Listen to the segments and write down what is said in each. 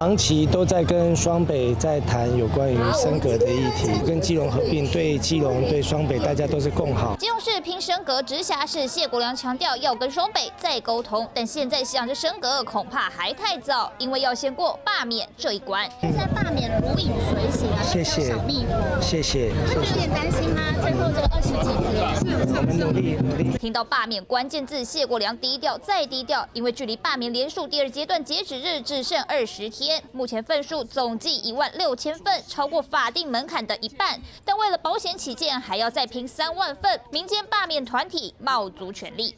长期都在跟双北在谈有关于升格的议题，跟基隆合并，对基隆、对双北，大家都是共好。 基隆市拼升格，直辖市谢国良强调要跟双北再沟通，但现在想着升格恐怕还太早，因为要先过罢免这一关。 现在罢免如影随形啊， 谢谢，谢谢。 会有点担心吗？最后这个20几天， 我们努力。 听到罢免关键字，谢国良低调再低调，因为距离罢免联署第2阶段截止日只剩20天，目前份数总计16000份，超过法定门槛的一半。但为了保险起见，还要再拼3万份，民间罢免团体卯足全力。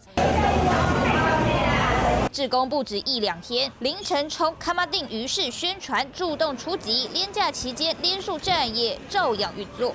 志工不止1、2天，凌晨冲卡马丁于是宣传，主动出击。连假期间，联署站也照样运作。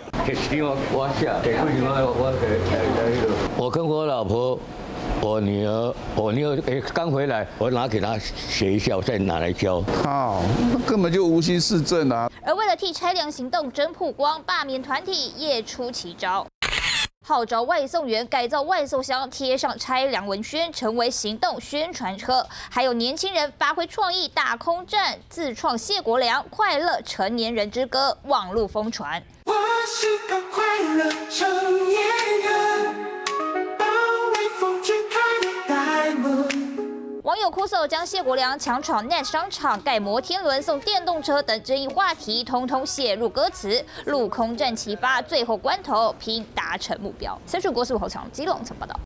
我跟我老婆、我女儿刚回来，我拿给她写一下，我再拿来交。 靠，根本就无心市政啊！ 而为了替拆粮行动争曝光，罢免团体也出奇招。号召外送员改造外送箱，贴上拆粮文宣，成为行动宣传车。还有年轻人发挥创意，打空战，自创谢国良快乐成年人之歌，网络疯传。 我是个快乐成年人，保卫风之开的大门。 网友哭诉将谢国良强闯 Net 商场、盖摩天轮、送电动车等争议话题，通通写入歌词，陆空战齐发，最后关头拼达成目标。3立国4侯强基隆曾报道。